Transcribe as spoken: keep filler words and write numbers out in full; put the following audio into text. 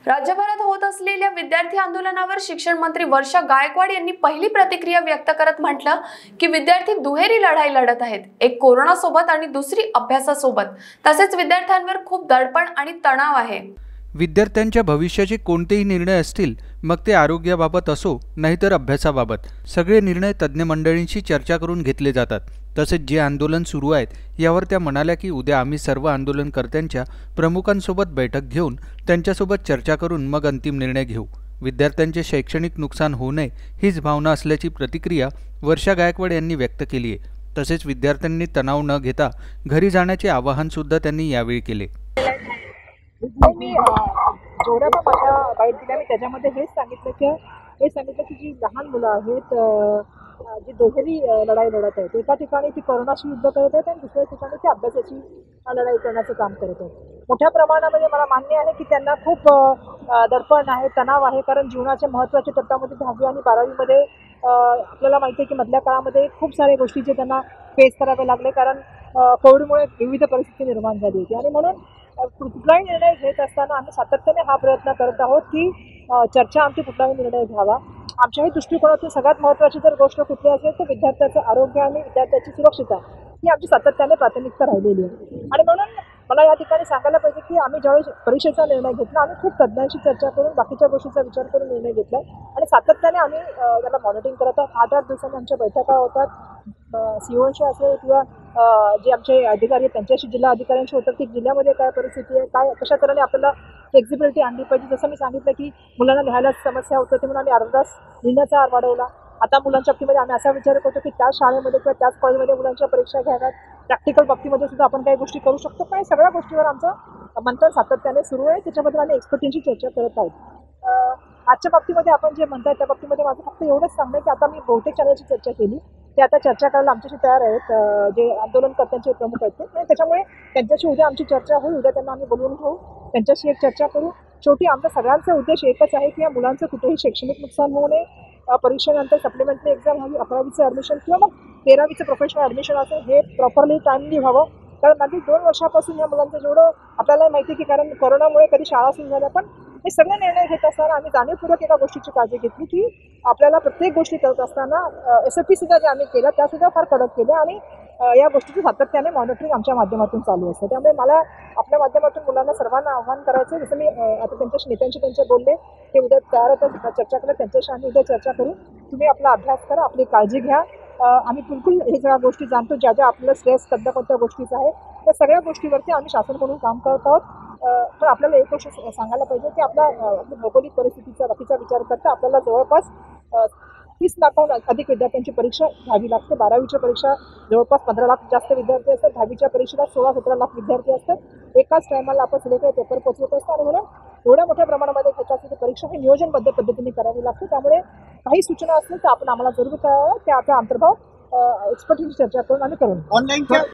राज्यभरात होत असलेल्या विद्यार्थी आंदोलनावर शिक्षण मंत्री वर्षा गायकवाड यांनी पहिली प्रतिक्रिया व्यक्त करत म्हटलं की विद्यार्थी दुहेरी लढाई लढत आहेत, एक कोरोना सोबत आणि दुसरी अभ्यासासोबत। तसेच विद्यार्थ्यांवर खूप दडपण आणि तणाव आहे। विद्यार्थ्यांच्या भविष्याचे कोणतेही निर्णय असतील, मग ते आरोग्याबाबत असो नाहीतर अभ्यासाबाबत, सगळे निर्णय तज्ञ मंडळींशी चर्चा करून घेतले जातात। तसेच जे आंदोलन सुरू आहेत यावर त्या म्हणाल्या की उद्या आम्ही सर्व आंदोलनकर्त्यांच्या प्रमुखांसोबत बैठक घेऊन त्यांच्यासोबत चर्चा करून मग अंतिम निर्णय घेऊ। विद्यार्थ्यांचे शैक्षणिक नुकसान होऊ नये हीच भावना असल्याची प्रतिक्रिया वर्षा गायकवाड यांनी व्यक्त केली आहे। तसेच विद्यार्थ्यांनी तणाव न घेता घरी जाण्याचे आवाहन सुद्धा त्यांनी यावेळी केले। मी जेवढ्या पण माझ्या बाईट दिल्या मी त्याच्यामध्ये हेच सांगितलं की हे सांगितलं की जी लहान मुलं आहेत जी दुहेरी लढाई लढत आहेत, एका ठिकाणी ती कोरोनाशी युद्ध करत आहेत आणि दुसऱ्या ठिकाणी ती अभ्यासाची लढाई करण्याचं काम करत आहेत। मोठ्या प्रमाणामध्ये मला मान्य आहे की त्यांना खूप दडपण आहे, तणाव आहे, कारण जीवनाच्या महत्त्वाच्या टप्प्यामध्ये दहावी आणि बारावीमध्ये आपल्याला माहिती आहे की मधल्या काळामध्ये खूप साऱ्या गोष्टीचे त्यांना फेस करावे लागले, कारण कोविडमुळे विविध परिस्थिती निर्माण झाली होती। आणि म्हणून कुठलाही निर्णय घेत असताना आम्ही सातत्याने हा प्रयत्न करत आहोत की चर्चा आमची कुठलाही निर्णय घ्यावा। आमच्याही दृष्टिकोनातून सगळ्यात महत्त्वाची जर गोष्ट कुठली असेल तर विद्यार्थ्याचं आरोग्य आणि विद्यार्थ्याची सुरक्षितता ही आमची सातत्याने प्राथमिकता राहिलेली आहे। आणि म्हणून मला या ठिकाणी सांगायला पाहिजे की आम्ही ज्यावेळी परीक्षेचा निर्णय घेतला आम्ही खूप तज्ज्ञांशी चर्चा करून बाकीच्या गोष्टींचा विचार करून निर्णय घेतला आणि सातत्याने आम्ही त्याला मॉनिटरिंग करत आहोत। आठ आठ दिवसांनी आमच्या बैठका होतात, सीओशी असेल किंवा जे आमचे अधिकारी आहेत त्यांच्याशी, जिल्हा अधिकाऱ्यांशी होतात की जिल्ह्यामध्ये काय परिस्थिती आहे, काय कशा तऱ्हेने आपल्याला फ्लेक्झिबिलिटी आणली पाहिजे। जसं मी सांगितलं की मुलांना लिहायला समस्या होतं ते म्हणून आम्ही अर्धा तास लिहिण्याचा हार वाढवला। आता मुलांच्या बाबतीमध्ये आम्ही असा विचार करतो की त्याच शाळेमध्ये किंवा त्याच कॉलेजमध्ये मुलांच्या परीक्षा घ्याव्यात, प्रॅक्टिकल बाबतीमध्ये सुद्धा आपण काही गोष्टी करू शकतो। पण सगळ्या गोष्टीवर आमचं मंथन सातत्याने सुरू आहे, त्याच्याबद्दल आम्ही एक्सपर्टींशी चर्चा करत आहोत। आजच्या बाबतीमध्ये आपण जे म्हणताय त्या बाबतीमध्ये माझं फक्त एवढंच सांगणं की आता मी बहुतेक चॅनलची चर्चा केली, ते आता चर्चा करायला आमच्याशी तयार आहेत, जे आंदोलनकर्त्यांचे प्रमुख आहेत ते, त्याच्यामुळे त्यांच्याशी उद्या आमची चर्चा होईल। उद्या त्यांना आम्ही बोलवून घेऊ, त्यांच्याशी एक चर्चा करू। शेवटी आमचा सगळ्यांचा उद्देश एकच आहे की या मुलांचं कुठेही शैक्षणिक नुकसान होऊ नये, परीक्षेनंतर सप्लिमेंटरी एक्झाम व्हावी, अकरावीचं ॲडमिशन किंवा मग तेरावीचं प्रोफेशनल ॲडमिशन असेल हे प्रॉपरली टाईमली व्हावं। कारण मागील दोन वर्षापासून या मुलांचं जेवढं आपल्याला माहिती आहे की कारण कोरोनामुळे कधी शाळा सुरू झाल्या, पण हे सगळे निर्णय घेत असताना आम्ही जाणीवपूर्वक एका गोष्टीची काळजी घेतली की आपल्याला प्रत्येक गोष्टी करत असताना एस ओ पी सुद्धा जे आम्ही केलं त्यासुद्धा फार कडक केलं आणि या गोष्टीचं सातत्याने मॉनिटरिंग आमच्या माध्यमातून चालू असतं। त्यामुळे मला आपल्या माध्यमातून मुलांना सर्वांना आव्हान करायचं, जसं मी आता त्यांच्याशी नेत्यांशी त्यांचे बोलले ते उद्या तयार होतं चर्चा करा, त्यांच्याशी आम्ही उद्या चर्चा करू। तुम्ही आपला अभ्यास करा, आपली काळजी घ्या। आम्ही बिलकुल हे सगळ्या गोष्टी जाणतो, ज्या ज्या आपल्याला स्ट्रेस कोणत्या कोणत्या गोष्टीचा आहे त्या सगळ्या गोष्टीवरती आम्ही शासन म्हणून काम करत आहोत। पण आपल्याला एक गोष्ट सांगायला पाहिजे की आपला आपली भौगोलिक परिस्थितीचा बाकीचा विचार करता आपल्याला जवळपास तीस लाखाहून अधिक विद्यार्थ्यांची परीक्षा घ्यावी लागते। बारावीच्या परीक्षा जवळपास पंधरा लाख जास्त विद्यार्थी असतात, दहावीच्या परीक्षेला सोळा सतरा लाख विद्यार्थी असतात। एकाच टायमाला आपण सगळीकडे पेपर पोचवत असतो आणि म्हणून एवढ्या मोठ्या प्रमाणामध्ये घेत असते परीक्षा ही नियोजनबद्ध पद्धतीने करावी लागते। त्यामुळे काही सूचना असतील तर आपण आम्हाला जरूर कळवा, त्याचा अंतर्भाव एक्सपर्टींची चर्चा करून आम्ही करून ऑनलाईनच्या